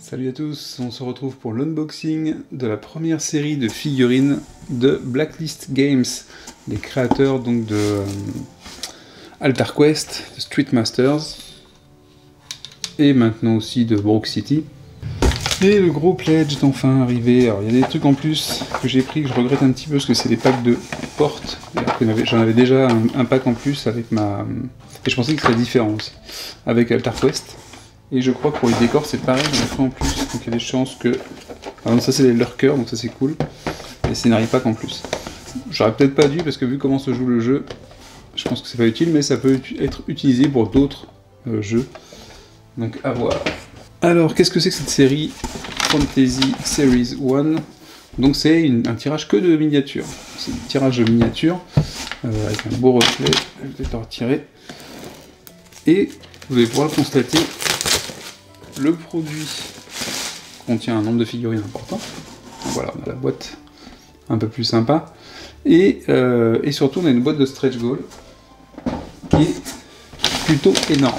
Salut à tous, on se retrouve pour l'unboxing de la première série de figurines de Blacklist Games, les créateurs donc de Altar Quest, de Street Masters, et maintenant aussi de Broke City. Et le gros pledge est enfin arrivé. Alors il y a des trucs en plus que j'ai pris que je regrette un petit peu parce que c'est des packs de portes. J'en avais déjà un pack en plus avec ma... Et je pensais que ce serait différent aussi, avec Altar Quest. Et je crois que pour les décors c'est pareil, on a fait en plus, donc il y a des chances que... Ah non, ça c'est les lurkers, donc ça c'est cool. Et scénario pack en plus. J'aurais peut-être pas dû, parce que vu comment se joue le jeu, je pense que c'est pas utile, mais ça peut être utilisé pour d'autres jeux. Donc à voir. Alors, qu'est-ce que c'est que cette série Fantasy Series 1? Donc c'est un tirage que de miniatures. C'est un tirage de miniatures, avec un beau reflet, je vais peut-être le retirer. Et vous allez pouvoir le constater, le produit contient un nombre de figurines important. Donc voilà, on a la boîte un peu plus sympa. Et surtout, on a une boîte de stretch goal qui est plutôt énorme.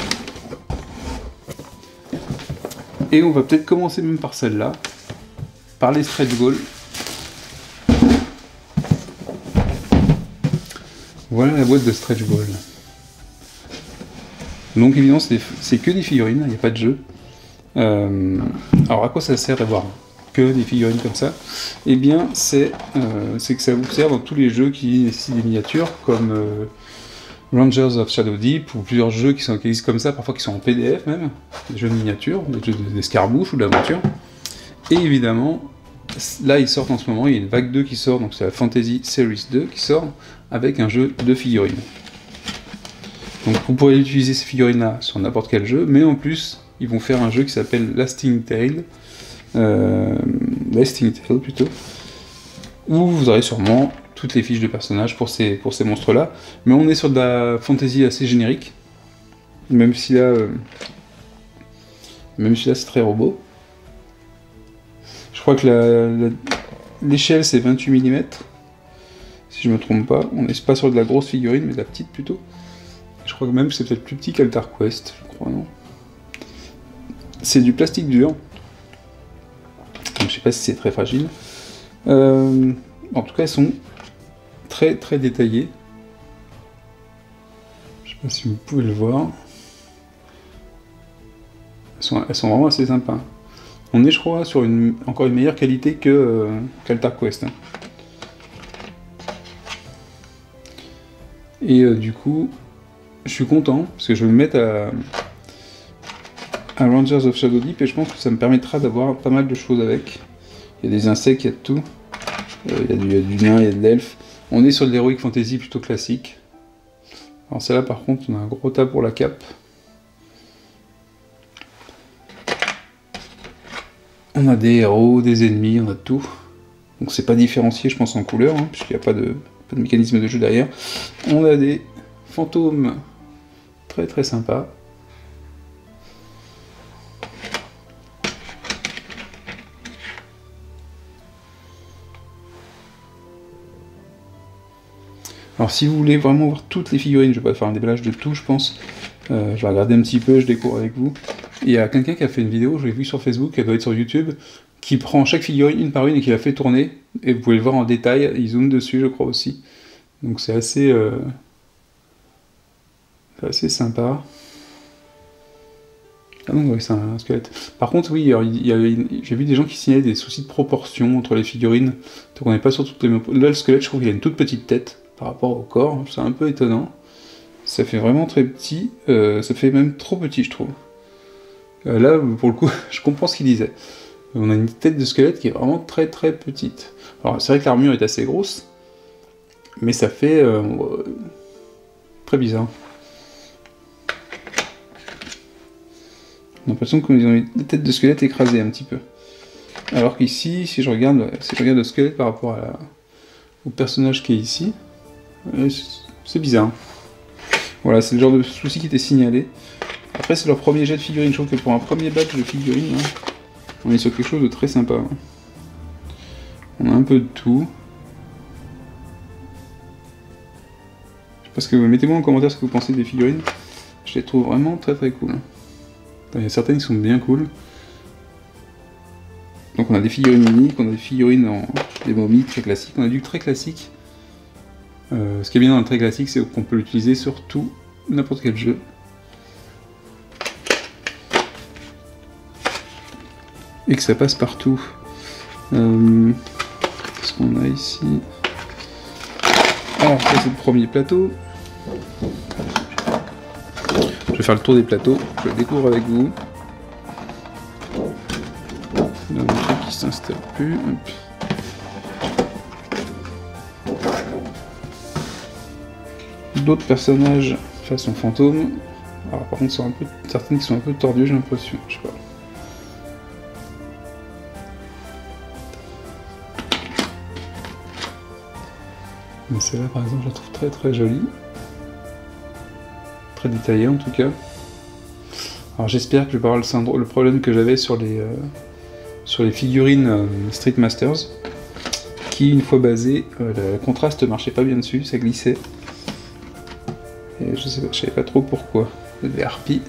Et on va peut-être commencer même par celle-là, par les stretch goals. Voilà la boîte de stretch goal. Donc évidemment c'est que des figurines, il n'y a pas de jeu. Alors à quoi ça sert d'avoir que des figurines comme ça? Eh bien c'est que ça vous sert dans tous les jeux qui nécessitent des miniatures, comme Rangers of Shadow Deep, ou plusieurs jeux qui existent comme ça, parfois qui sont en PDF même, des jeux de miniatures, des jeux d'escarmouches ou d'aventure. Et évidemment, là ils sortent en ce moment, il y a une vague 2 qui sort, donc c'est la Fantasy Series 2 qui sort, avec un jeu de figurines. Donc vous pourrez utiliser ces figurines-là sur n'importe quel jeu, mais en plus, ils vont faire un jeu qui s'appelle Lasting Tale plutôt, où vous aurez sûrement toutes les fiches de personnages pour ces monstres-là, mais on est sur de la fantasy assez générique, même si là c'est très robot. Je crois que l'échelle c'est 28 mm, si je me trompe pas. On n'est pas sur de la grosse figurine, mais de la petite plutôt. Je crois que même c'est peut-être plus petit qu'Altar Quest, je crois, non? C'est du plastique dur. Donc je sais pas si c'est très fragile. En tout cas, elles sont très très détaillées. Je sais pas si vous pouvez le voir. Elles sont vraiment assez sympas. On est, je crois, sur encore une meilleure qualité qu'Altar Quest. Hein. Et du coup, je suis content, parce que je vais me mettre à Rangers of Shadow Deep, et je pense que ça me permettra d'avoir pas mal de choses avec. Il y a des insectes, il y a de tout. Il y a du nain, il y a de l'elfe. On est sur de l'heroic fantasy plutôt classique. Alors celle-là par contre, on a un gros tas pour la cape. On a des héros, des ennemis, on a tout. Donc c'est pas différencié, je pense, en couleur, hein, puisqu'il n'y a pas de mécanisme de jeu derrière. On a des fantômes très très sympas. Alors si vous voulez vraiment voir toutes les figurines, je vais pas faire un déballage de tout, je pense. Je vais regarder un petit peu, je découvre avec vous. Il y a quelqu'un qui a fait une vidéo, je l'ai vu sur Facebook, elle doit être sur YouTube, qui prend chaque figurine une par une et qui la fait tourner. Et vous pouvez le voir en détail, il zoome dessus je crois aussi. Donc c'est assez sympa. Ah non, oui, c'est un squelette. Par contre, oui, j'ai vu des gens qui signalaient des soucis de proportion entre les figurines. Donc on n'est pas sur toutes les... Là, le squelette, je trouve qu'il a une toute petite tête par rapport au corps. C'est un peu étonnant. Ça fait vraiment très petit. Ça fait même trop petit, je trouve. Là, pour le coup, je comprends ce qu'il disait. On a une tête de squelette qui est vraiment très très petite. Alors, c'est vrai que l'armure est assez grosse, mais ça fait très bizarre. On a l'impression qu'ils ont une tête de squelette écrasée un petit peu. Alors qu'ici, si je regarde le squelette par rapport au personnage qui est ici, c'est bizarre. Voilà, c'est le genre de souci qui était signalé. Après, c'est leur premier jet de figurines. Je trouve que pour un premier batch de figurines, hein, on est sur quelque chose de très sympa. Hein. On a un peu de tout. Je sais pas ce que vous... Mettez-moi en commentaire ce que vous pensez des figurines. Je les trouve vraiment très très cool. Il y a certaines qui sont bien cool. Donc on a des figurines uniques, on a des figurines en des momies très classiques, on a du très classique. Ce qui est bien dans le très classique, c'est qu'on peut l'utiliser sur tout, n'importe quel jeu. Et que ça passe partout. Qu'est-ce qu'on a ici? Alors ça c'est le premier plateau. Je vais faire le tour des plateaux, je le découvre avec vous. Là, le truc qui s'installe plus. Hop. D'autres personnages façon fantôme. Alors par contre, certaines qui sont un peu tordues, j'ai l'impression. Je sais pas. Mais celle-là, par exemple, je la trouve très très jolie. Très détaillée en tout cas. Alors j'espère que je vais pas avoir le problème que j'avais sur les figurines Street Masters, qui, une fois basées, le contraste marchait pas bien dessus, ça glissait. Et je savais pas trop pourquoi. Des harpies.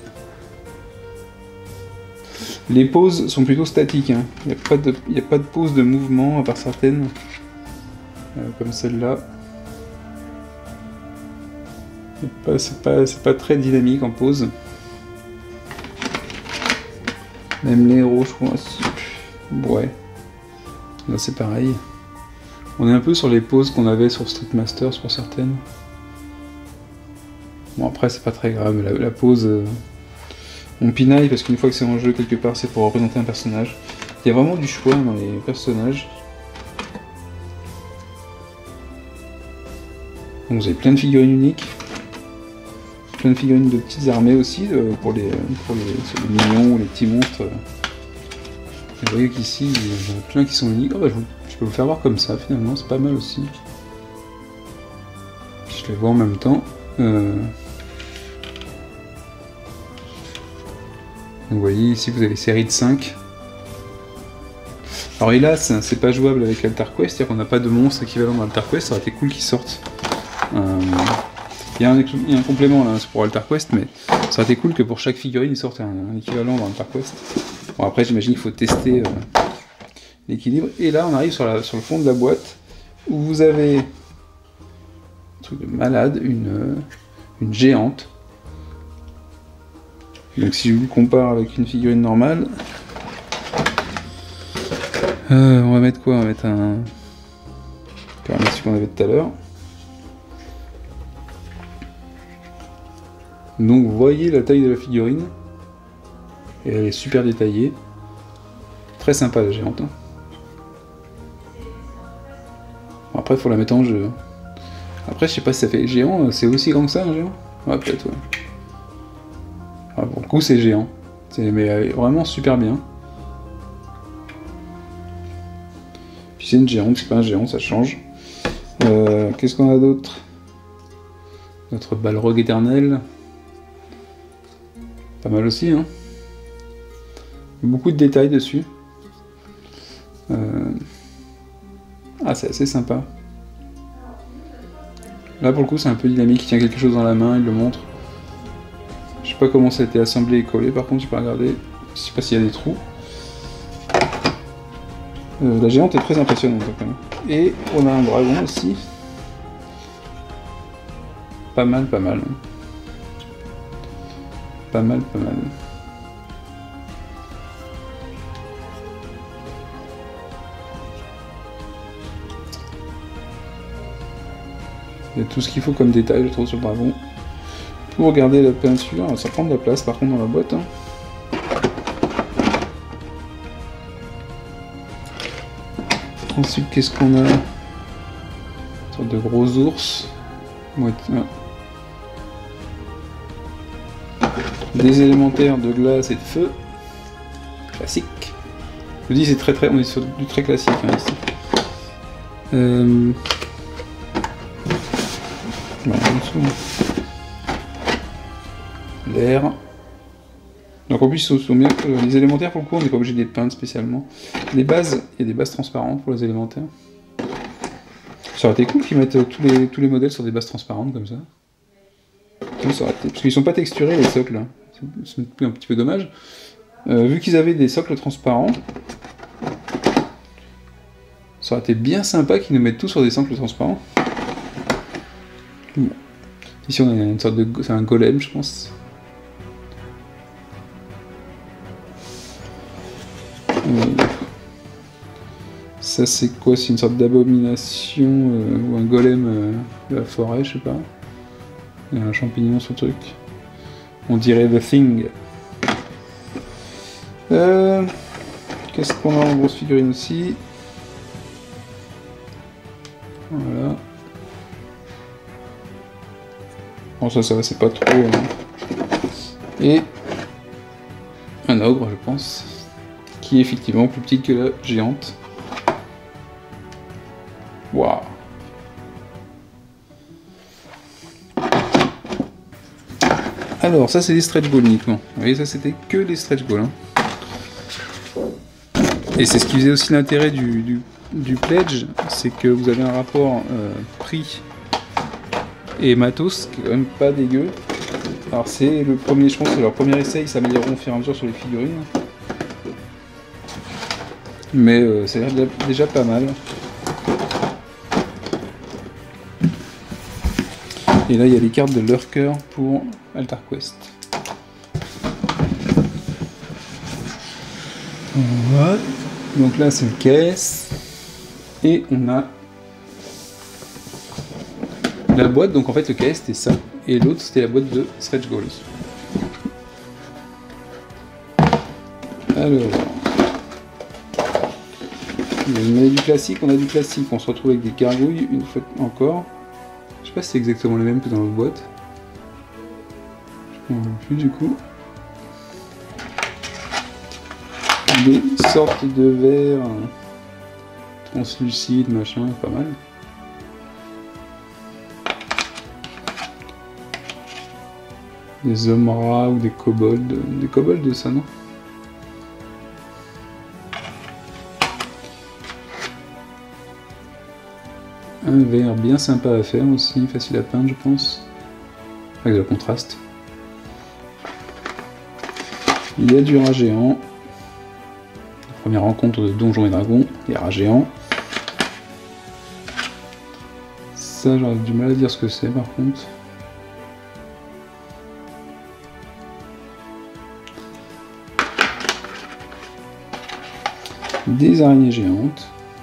Les poses sont plutôt statiques, hein. Il n'y a pas de pose de mouvement, à part certaines, comme celle-là. C'est pas très dynamique en pose. Même les héros, je crois. Ouais. Là, c'est pareil. On est un peu sur les poses qu'on avait sur Street Masters pour certaines. Bon, après, c'est pas très grave. La pose, on pinaille parce qu'une fois que c'est en jeu, quelque part, c'est pour représenter un personnage. Il y a vraiment du choix dans les personnages. Donc, vous avez plein de figurines uniques. Plein de figurines de petites armées aussi, pour les mignons ou les petits monstres. Vous voyez qu'ici, il y en a plein qui sont uniques. Oh, bah, je peux vous faire voir comme ça, finalement, c'est pas mal aussi. Je les vois en même temps. Vous voyez, ici, vous avez série de 5. Alors hélas, c'est pas jouable avec AltarQuest, c'est-à-dire qu'on n'a pas de monstre équivalent dans AltarQuest, ça aurait été cool qu'ils sortent. Il y a un complément là pour AltarQuest, mais ça aurait été cool que pour chaque figurine, ils sortent un équivalent dans AltarQuest. Bon, après, j'imagine qu'il faut tester l'équilibre. Et là, on arrive sur le fond de la boîte, où vous avez un truc de malade, une géante. Donc si je vous le compare avec une figurine normale, on va mettre quoi? On va mettre un... On va mettre ce qu'on avait tout à l'heure. Donc vous voyez la taille de la figurine, et elle est super détaillée, très sympa la géante. Hein. Bon, après il faut la mettre en jeu. Après je sais pas si ça fait géant, c'est aussi grand que ça un géant? Ouais peut-être ouais. Ah, pour le coup c'est géant, mais vraiment super bien. Puis c'est une géante, c'est pas un géant, ça change. Qu'est-ce qu'on a d'autre? Notre Balrog éternel. Pas mal aussi, hein. Beaucoup de détails dessus. Ah, c'est assez sympa. Là, pour le coup, c'est un peu dynamique. Il tient quelque chose dans la main, il le montre. Je sais pas comment ça a été assemblé et collé, par contre, j'ai pas regardé. Je sais pas s'il y a des trous. La géante est très impressionnante, quand même. Et on a un dragon aussi. Pas mal, pas mal. Pas mal, pas mal. Il y a tout ce qu'il faut comme détail, je trouve, sur le dragon. Pour regarder la peinture, ça prend de la place par contre dans la boîte. Hein. Ensuite, qu'est-ce qu'on a? Une sorte de gros ours. Ouais, des élémentaires de glace et de feu. Classique. Je vous dis, on est sur du très classique hein, ici. Voilà, l'air. Donc en plus, les élémentaires, pour le coup, on n'est pas obligé de les peindre spécialement. Les bases, il y a des bases transparentes pour les élémentaires. Ça aurait été cool qu'ils mettent tous les modèles sur des bases transparentes comme ça. Ça aurait été... Parce qu'ils sont pas texturés les socles. Hein. C'est un petit peu dommage. Vu qu'ils avaient des socles transparents, Ça aurait été bien sympa qu'ils nous mettent tout sur des samples transparents. Bon. Ici on a une sorte de... c'est un golem je pense. Ça c'est quoi? C'est une sorte d'abomination ou un golem de la forêt, je sais pas. Il y a un champignon sur le truc. On dirait The Thing. Qu'est-ce qu'on a en grosse figurine aussi? Voilà. Bon ça va, c'est pas trop... Et un ogre je pense, qui est effectivement plus petite que la géante. Waouh. Alors ça c'est des stretch goals uniquement. Vous voyez, ça c'était que les stretch goals. Hein. Et c'est ce qui faisait aussi l'intérêt du pledge, c'est que vous avez un rapport prix et matos qui est quand même pas dégueu. Alors c'est le premier, je pense, c'est leur premier essai, ils s'amélioreront au fur et à mesure sur les figurines. Mais ça a l'air déjà pas mal. Et là il y a les cartes de Lurker pour Altar Quest. Voilà. Donc là c'est le caisse. Et on a la boîte, donc en fait le caisse c'était ça. Et l'autre c'était la boîte de stretch goals. Alors. On a du classique, on se retrouve avec des gargouilles une fois encore. Je sais pas si c'est exactement les mêmes que dans l'autre boîte. Je ne vois plus du coup. Des sortes de verres translucides, machin, pas mal. Des hommes rats ou des kobolds. Des kobolds ça non? Un verre bien sympa à faire aussi, facile à peindre je pense, avec le contraste. Il y a du rat géant. La première rencontre de Donjons et Dragons, les rats géants. Ça j'aurais du mal à dire ce que c'est par contre. Des araignées géantes.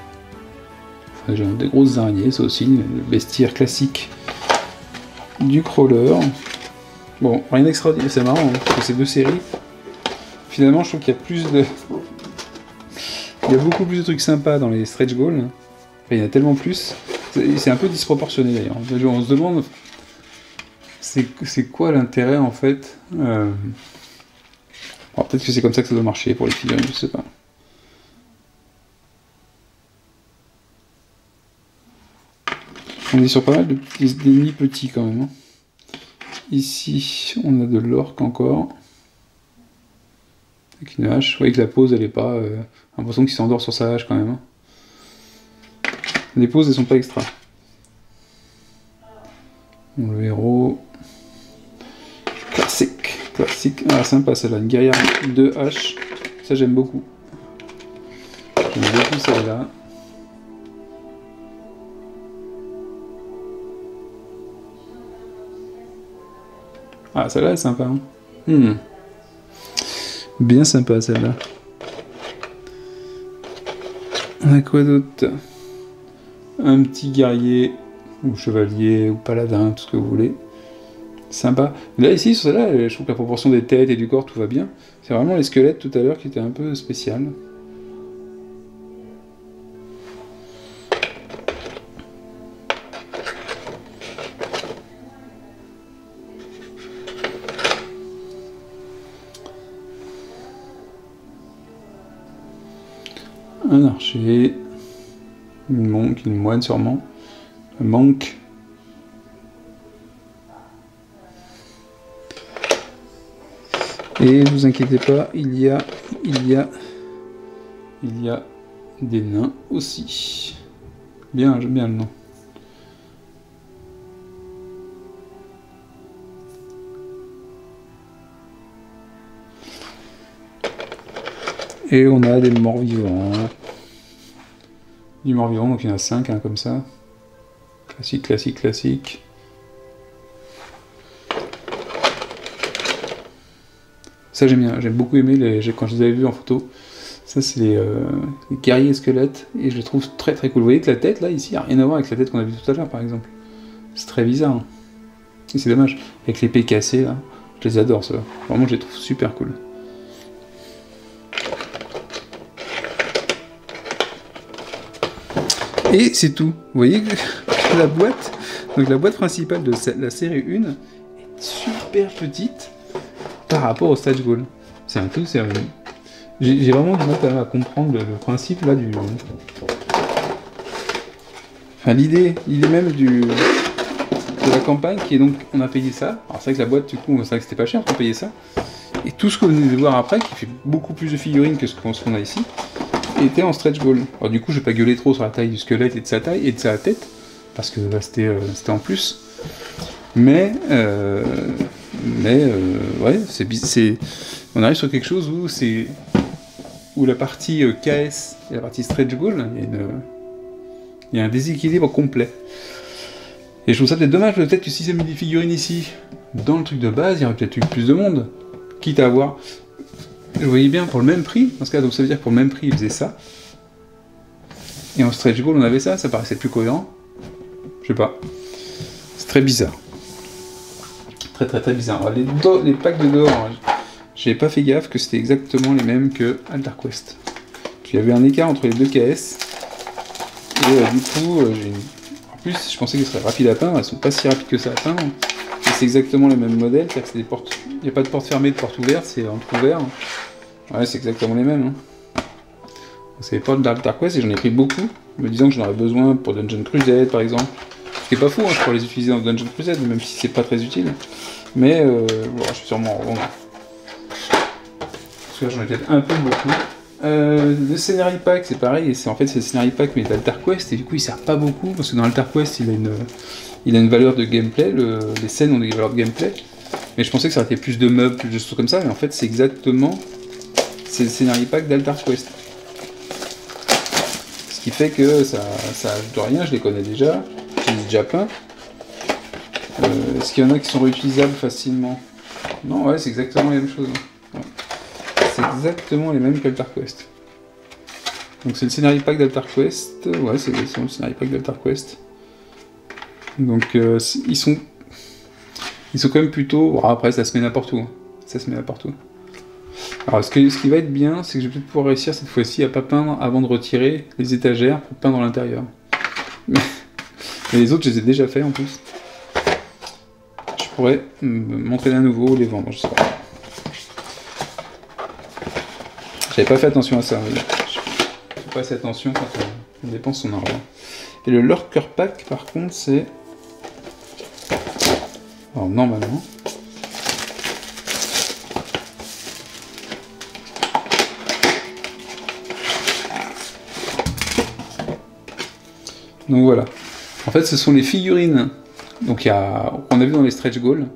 Des grosses araignées, ça aussi, le bestiaire classique du crawler. Bon, rien d'extraordinaire, c'est marrant, hein, parce que ces deux séries, finalement je trouve qu'il y a plus de... Il y a beaucoup plus de trucs sympas dans les stretch goals. Enfin, il y en a tellement plus. C'est un peu disproportionné d'ailleurs. On se demande, c'est quoi l'intérêt en fait Alors peut-être que c'est comme ça que ça doit marcher pour les figurines, je sais pas. On est sur pas mal de petits petits quand même. Hein. Ici, on a de l'orque encore. Avec une hache. Vous voyez que la pose, elle est pas... l'impression qu'il s'endort sur sa hache quand même. Hein. Les poses, elles sont pas extra. Bon, le héros... Classique. Classique. Ah, sympa celle-là. Une guerrière de hache. Ça, j'aime beaucoup. J'aime beaucoup celle-là. Ah, celle-là est sympa. Hein. Bien sympa, celle-là. On a quoi d'autre? Un petit guerrier, ou chevalier, ou paladin, tout ce que vous voulez. Sympa. Là, ici, sur celle-là, je trouve que la proportion des têtes et du corps, tout va bien. C'est vraiment les squelettes, tout à l'heure, qui étaient un peu spéciales. Un archer, une monk, une moine sûrement, un monk. Et ne vous inquiétez pas, il y a des nains aussi. Bien, j'aime bien le nom. Et on a des morts vivants, du mort-vivant, donc il y en a 5 hein, comme ça. Classique, classique, classique. Ça j'aime bien, j'aime beaucoup aimé quand je les avais vus en photo. Ça c'est les guerriers squelettes, et je les trouve très très cool. Vous voyez que la tête là, ici, n'a rien à voir avec la tête qu'on a vue tout à l'heure par exemple. C'est très bizarre. Hein. Et c'est dommage, avec l'épée cassée là, je les adore ceux-là. Vraiment je les trouve super cool. Et c'est tout. Vous voyez que la boîte, donc la boîte principale de la série 1 est super petite par rapport au Stretch Goal. C'est un truc sérieux. J'ai vraiment du mal à comprendre le principe là du... Enfin l'idée même de la campagne qui est donc... On a payé ça. Alors c'est vrai que la boîte du coup, c'est vrai que c'était pas cher pour payer ça. Et tout ce que vous venez de voir après, qui fait beaucoup plus de figurines que ce qu'on a ici, était en Stretch Goal. Alors du coup je vais pas gueuler trop sur la taille du squelette et de sa taille et de sa tête, parce que là c'était en plus. Mais ouais, on arrive sur quelque chose où la partie KS et la partie Stretch Goal, il y a un déséquilibre complet. Et je trouve ça peut-être dommage, peut-être que si ça met des figurines ici, dans le truc de base, il y aurait peut-être eu plus de monde, quitte à avoir... Je voyais bien pour le même prix, dans ce cas, donc ça veut dire que pour le même prix, ils faisaient ça. Et en Stretch Goal, on avait ça paraissait plus cohérent. Je sais pas. C'est très bizarre. Très très très bizarre. Alors, les packs de dehors, j'ai pas fait gaffe que c'était exactement les mêmes que AltarQuest. Il y avait un écart entre les deux KS. Et du coup, en plus, je pensais qu'elles seraient rapides à atteindre. Elles sont pas si rapides que ça à atteindre. Et c'est exactement les mêmes modèles, c'est-à-dire que c'est des portes... Il n'y a pas de porte fermée, de porte ouverte, c'est entre-ouvert. Ouais, c'est exactement les mêmes. Hein. C'est les portes d'AltarQuest et j'en ai pris beaucoup, me disant que j'en aurais besoin pour Dungeon Crusade par exemple. Ce qui est pas fou, hein, je pourrais les utiliser dans Dungeon Crusade, même si c'est pas très utile. Mais bon, je suis sûrement en revendre. Parce que j'en ai peut-être un peu beaucoup. Le Scenery Pack, c'est pareil, en fait c'est le Scenery Pack mais d'AltarQuest, et du coup il sert pas beaucoup, parce que dans AltarQuest il a une valeur de gameplay, les scènes ont des valeurs de gameplay, mais je pensais que ça aurait été plus de meubles, plus de choses comme ça, mais en fait c'est exactement, c'est le Scenery Pack d'AltarQuest. Ce qui fait que ça ajoute rien, je les connais déjà, j'en ai déjà plein. Est-ce qu'il y en a qui sont réutilisables facilement? Non, ouais, c'est exactement la même chose. Ouais. C'est exactement les mêmes qu'AltarQuest. Donc c'est le Scenery Pack d'AltarQuest, ouais, c'est le Scenery Pack d'AltarQuest. Donc ils sont quand même plutôt... Bon, après ça se met n'importe où, hein. Ça se met n'importe où. Alors ce qui va être bien, c'est que je vais peut-être pouvoir réussir cette fois-ci à pas peindre avant de retirer les étagères pour peindre l'intérieur. Mais les autres je les ai déjà fait en plus. Je pourrais m'entraîner à nouveau ou les vendre, je sais pas. J'avais pas fait attention à ça, oui. Je fais pas assez attention quand on dépense son argent. Et le Lurker Pack par contre c'est... Alors normalement... Donc voilà. En fait ce sont les figurines. Donc on a vu dans les Stretch Goals.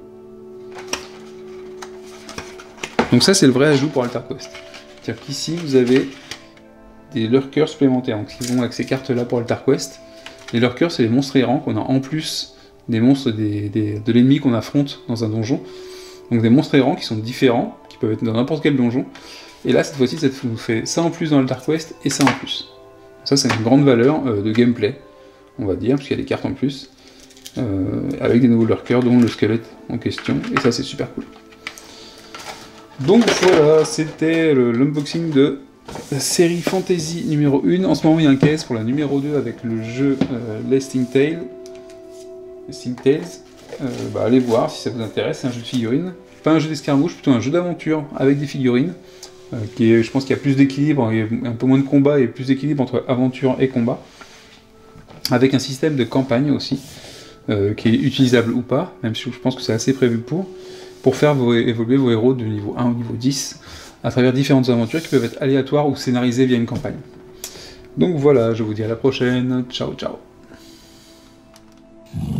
Donc ça c'est le vrai ajout pour AltarQuest. C'est-à-dire qu'ici vous avez des lurkers supplémentaires, donc qui vont avec ces cartes là pour AltarQuest. Les lurkers c'est les monstres errants qu'on a en plus des monstres de l'ennemi qu'on affronte dans un donjon. Donc des monstres errants qui sont différents, qui peuvent être dans n'importe quel donjon. Et là cette fois-ci ça nous fait ça en plus dans AltarQuest et ça en plus. Ça c'est une grande valeur de gameplay, on va dire, parce qu'il y a des cartes en plus. Avec des nouveaux lurkers dont le squelette en question, et ça c'est super cool. Donc voilà, c'était l'unboxing de la série Fantasy numéro 1. En ce moment il y a un case pour la numéro 2 avec le jeu Lasting Tales. Bah, allez voir si ça vous intéresse, c'est un jeu de figurines. Pas un jeu d'escarmouche, plutôt un jeu d'aventure avec des figurines. Je pense qu'il y a plus d'équilibre, il y a un peu moins de combat et plus d'équilibre entre aventure et combat. Avec un système de campagne aussi, qui est utilisable ou pas, même si je pense que c'est assez prévu pour faire évoluer vos héros de niveau 1 au niveau 10, à travers différentes aventures qui peuvent être aléatoires ou scénarisées via une campagne. Donc voilà, je vous dis à la prochaine, ciao ciao.